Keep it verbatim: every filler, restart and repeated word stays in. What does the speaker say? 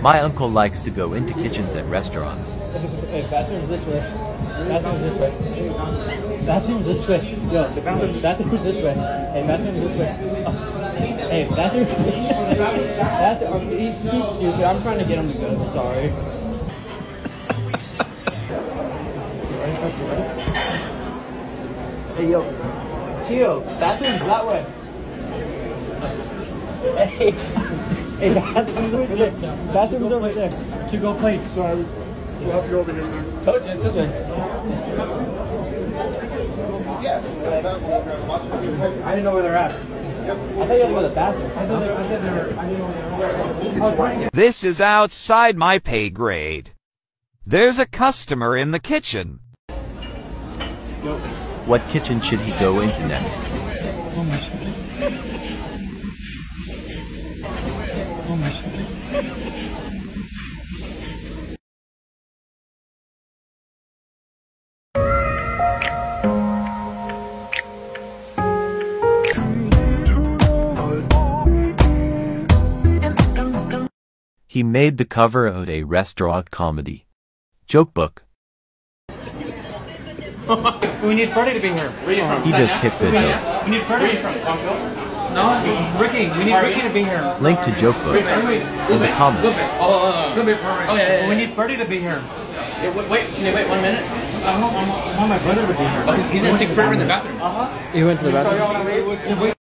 My uncle likes to go into kitchens at restaurants. Hey, bathroom's this way. Bathroom's this way. Bathroom's this way. Yo, the bathroom, bathroom's this way. Hey, bathroom's this way. Oh. Hey, bathroom. bathroom. He's too stupid. I'm trying to get him to go. Sorry. Hey, yo. Chill. Bathroom's that way. Hey. Hey, bathroom's over there. Bathroom's over there. To go plate. Sorry. We'll have to go over here, sir. Told you, it's this way. Yes. I didn't know where they're at. Yep. I thought you had to go to the bathroom. I thought they were, I thought they were, I didn't know where they were. I was trying to get. This is outside my pay grade. There's a customer in the kitchen. What kitchen should he go into next? Oh my shit. Oh my shit. He made the cover of a restaurant comedy joke book. We need Freddie to be here. Where are you from? He does tip video. We need Freddie. Where are you from? No, Ricky. We need Ricky to be here. Link to joke book in the comments. Oh, oh, oh, oh yeah, yeah, yeah. We need Freddie to be here. Yeah, wait, wait, can you wait one minute? I want, I want my brother to be here. Oh, he's gonna take Freddie in the bathroom. Uh huh. He went to the bathroom.